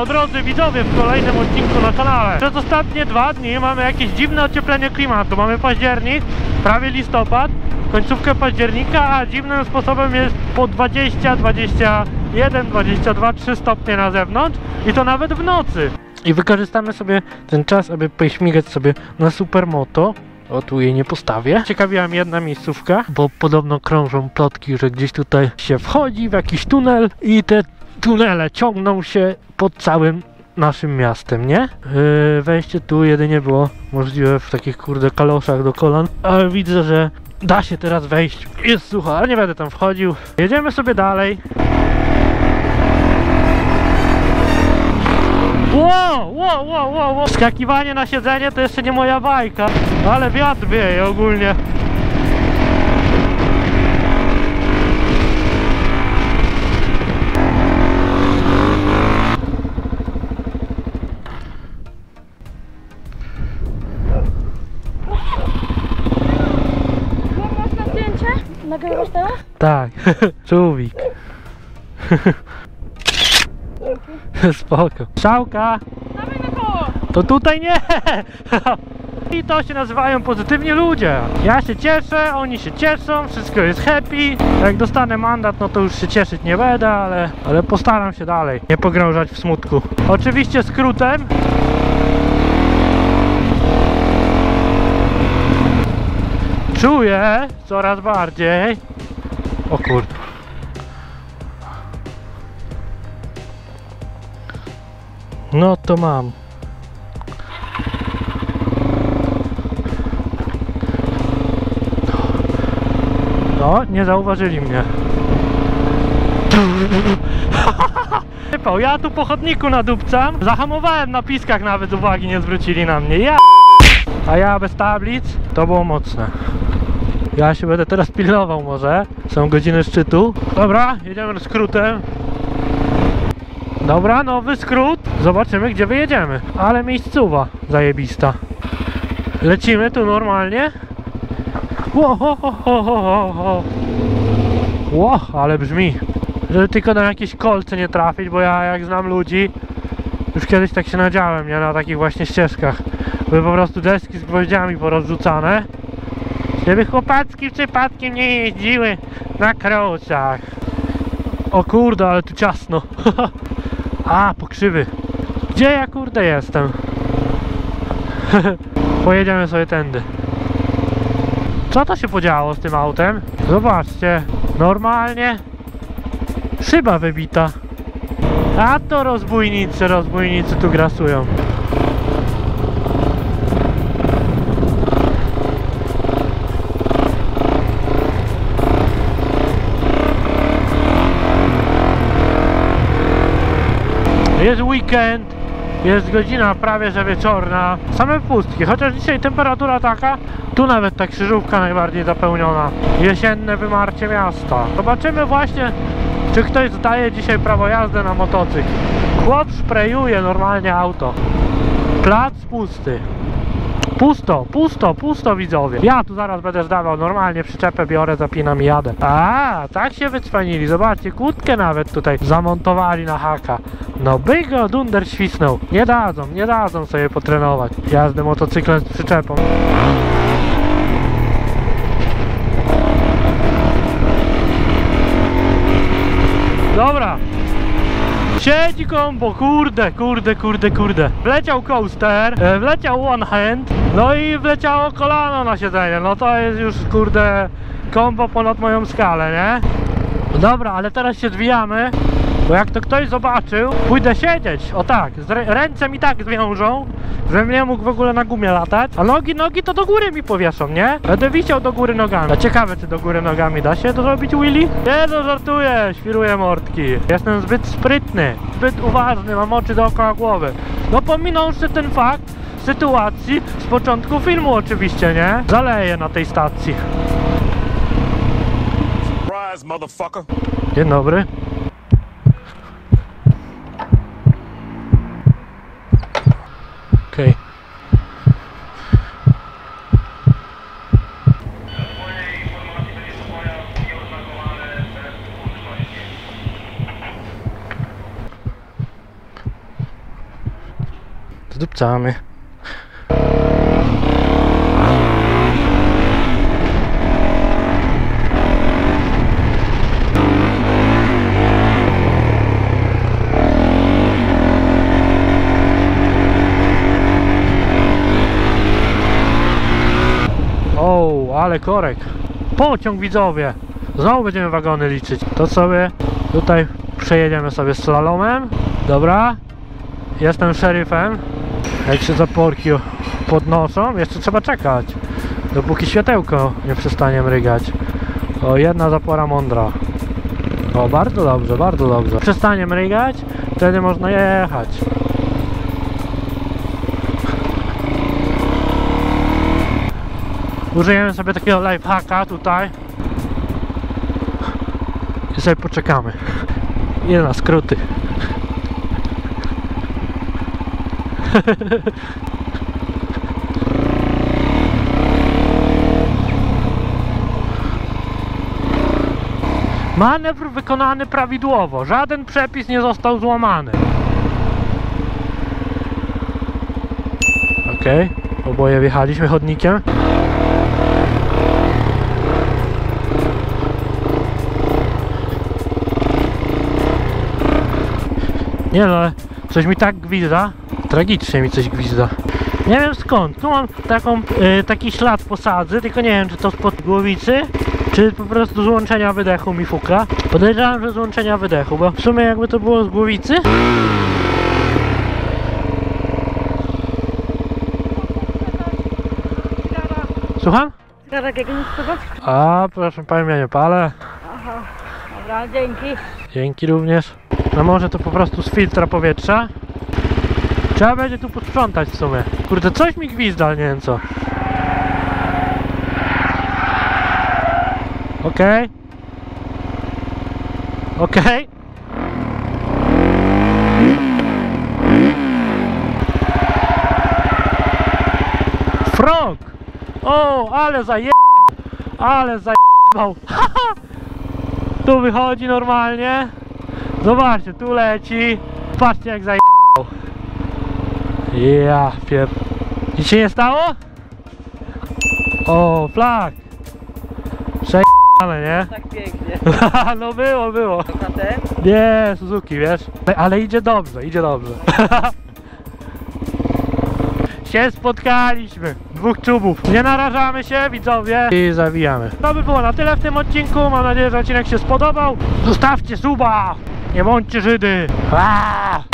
Siemanko drodzy widzowie w kolejnym odcinku na kanale. Przez ostatnie 2 dni mamy jakieś dziwne ocieplenie klimatu. Mamy październik, prawie listopad, końcówkę października, a dziwnym sposobem jest po 20, 21, 22, 3 stopnie na zewnątrz i to nawet w nocy. I wykorzystamy sobie ten czas, aby pośmigać sobie na supermoto. O, tu jej nie postawię. Ciekawiła mnie jedna miejscówka, bo podobno krążą plotki, że gdzieś tutaj się wchodzi w jakiś tunel i te tunele ciągną się pod całym naszym miastem, nie? Wejście tu jedynie było możliwe w takich kurde kaloszach do kolan, ale widzę, że da się teraz wejść. Jest sucho, ale nie będę tam wchodził. Jedziemy sobie dalej. Wow. Skakiwanie na siedzenie to jeszcze nie moja bajka, ale wiatr wieje ogólnie. Masz na zdjęcie? Nagrywasz teraz? Tak, człowiek. Spoko. Strzałka! Dawaj na koło! To tutaj nie! I to się nazywają pozytywni ludzie. Ja się cieszę, oni się cieszą, wszystko jest happy. Jak dostanę mandat, no to już się cieszyć nie będę, ale postaram się dalej nie pogrążać w smutku. Oczywiście skrótem. Czuję coraz bardziej. O kurde. No to mam. No, nie zauważyli mnie. Ja tu po chodniku nadupcam. Zahamowałem na piskach, nawet uwagi nie zwrócili na mnie. A ja bez tablic. To było mocne. Ja się będę teraz pilnował może. Są godziny szczytu. Dobra, jedziemy skrótem. Dobra, nowy skrót. Zobaczymy, gdzie wyjedziemy. Ale miejscowa zajebista. Lecimy tu normalnie. Ło, ale brzmi. Żeby tylko na jakieś kolce nie trafić, bo ja jak znam ludzi, już kiedyś tak się nadziałem, nie? Na takich właśnie ścieżkach. Były po prostu deski z gwoździami porozrzucane. Żeby chłopacki przypadkiem nie jeździły na kroczach. O kurde, ale tu ciasno. A, pokrzywy. Gdzie ja kurde jestem? Pojedziemy sobie tędy. Co to się podziało z tym autem? Zobaczcie, normalnie szyba wybita. A to rozbójnicy tu grasują. Jest weekend, jest godzina prawie że wieczorna, same pustki, chociaż dzisiaj temperatura taka, tu nawet ta krzyżówka najbardziej zapełniona. Jesienne wymarcie miasta. Zobaczymy właśnie, czy ktoś zdaje dzisiaj prawo jazdy na motocykl. Chłop sprayuje normalnie auto. Plac pusty. Pusto widzowie. Ja tu zaraz będę zdawał, normalnie przyczepę biorę, zapinam i jadę. A, tak się wycwanili, zobaczcie, kłódkę nawet tutaj zamontowali na haka. No by go dunder świsnął. Nie dadzą sobie potrenować jazdy motocyklem z przyczepą. Dobra. Siedzi kombo, kurde. Wleciał coaster, wleciał one hand, no i wleciało kolano na siedzenie. No to jest już kurde kombo ponad moją skalę, nie? Dobra, ale teraz się zwijamy, bo jak to ktoś zobaczył, pójdę siedzieć, o tak, ręce mi tak zwiążą, żebym nie mógł w ogóle na gumie latać, a nogi to do góry mi powieszą, nie? Będę wisiał do góry nogami. A ciekawe, czy do góry nogami da się to zrobić, Willy? Nie, no żartuję, świruję mordki. Jestem zbyt sprytny, zbyt uważny, mam oczy dookoła głowy. No pominąwszy ten fakt sytuacji z początku filmu oczywiście, nie? Zaleję na tej stacji. Dzień dobry. Okej. zdupcamy. O, ale korek. Pociąg, widzowie. Znowu będziemy wagony liczyć. To sobie tutaj przejedziemy sobie slalomem. Dobra. Jestem szeryfem. Jak się zaporki podnoszą, jeszcze trzeba czekać, dopóki światełko nie przestanie mrygać. O, jedna zapora mądra. O, bardzo dobrze, bardzo dobrze. Przestanie mrygać, wtedy można jechać. Użyjemy sobie takiego lifehacka tutaj i sobie poczekamy. Idę na skróty. Manewr wykonany prawidłowo. Żaden przepis nie został złamany. Ok, oboje wjechaliśmy chodnikiem. Nie no, ale coś mi tak gwizda. Tragicznie mi coś gwizda. Nie wiem skąd. Tu mam taki ślad posadzy, tylko nie wiem, czy to spod głowicy, czy po prostu złączenia wydechu mi fuka. Podejrzewam, że złączenia wydechu, bo w sumie jakby to było z głowicy. Słucham? Zgadek jak nie spływać? A, proszę pani, ja nie palę. Aha, dobra, dzięki. Dzięki również. No może to po prostu z filtra powietrza. Trzeba będzie tu posprzątać w sumie. Kurde, coś mi gwizda, ale nie wiem co. Okej. Okej. Frog! O, ale ale zajebał. Tu wychodzi normalnie. Zobaczcie, tu leci. Patrzcie jak zajebał. Ja pier... Nic się nie stało? O, flag. Przejebane, nie? Tak pięknie. No było. KTM? Nie, Suzuki, wiesz? Ale idzie dobrze, idzie dobrze. Się spotkaliśmy. Dwóch czubów. Nie narażamy się, widzowie. I zawijamy. To by było na tyle w tym odcinku. Mam nadzieję, że odcinek się spodobał. Zostawcie suba. Nie bądźcie Żydy. Aaaa!